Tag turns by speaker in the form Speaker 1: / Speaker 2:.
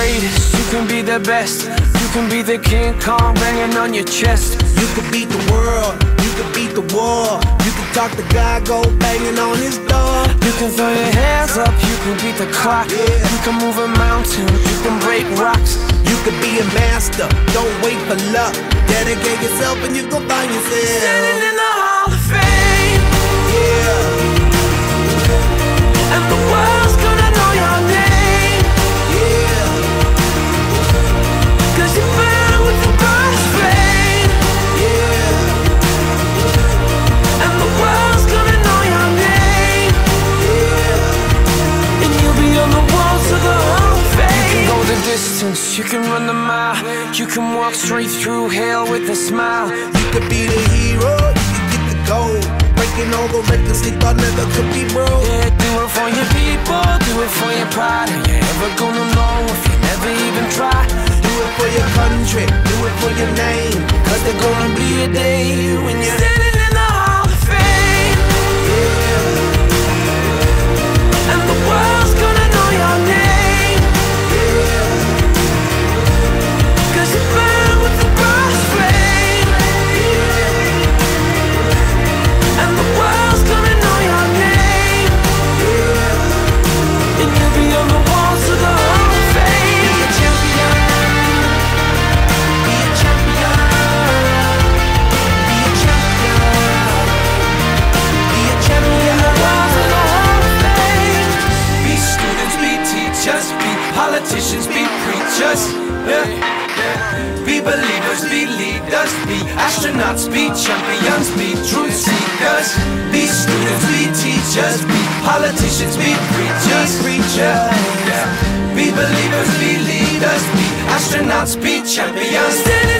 Speaker 1: greatest, you can be the best. You can be the King Kong banging on your chest.
Speaker 2: You can beat the world, you can beat the war. You can talk to God, go banging on his door.
Speaker 1: You can throw your hands up, you can beat the clock. You can move a mountain, you can break rocks.
Speaker 2: You can be a master, don't wait for luck. Dedicate yourself and you gon' find yourself
Speaker 1: Standing in the Hall of Fame.
Speaker 2: Yeah,
Speaker 1: And the world's gonna know your name.
Speaker 2: yeah,
Speaker 1: 'Cause you burn with the brightest flame.
Speaker 2: yeah,
Speaker 1: And the world's gonna know your name.
Speaker 2: yeah.
Speaker 1: And you'll be on the walls of the Hall of Fame. You can go the distance, you can run the mile. You can walk straight through hell with a smile.
Speaker 2: You could be the hero, you can get the gold. Breaking all the records they thought never could be broke.
Speaker 1: Yeah, do it for your people, do it for your pride. Are you ever gonna know if you never even try?
Speaker 2: Do it for your country, do it for your name. 'Cause there's gonna be a day when you're
Speaker 1: Standing in the Hall of Fame. And the world's gonna know your name. 'Cause you burn with the brightest flame. And the world's gonna know your name. And you'll be on the walls of the Hall of Fame.
Speaker 2: Be a champion, be a champion, be a champion, be a champion.
Speaker 1: Walls of the Hall of Fame. Be students, be teachers, be politicians, be preachers. Yeah. Be believers, be leaders, be astronauts, be champions, be truth seekers. Be students, be teachers, be politicians, be preachers. Yeah. Be believers, be leaders, be astronauts, be champions.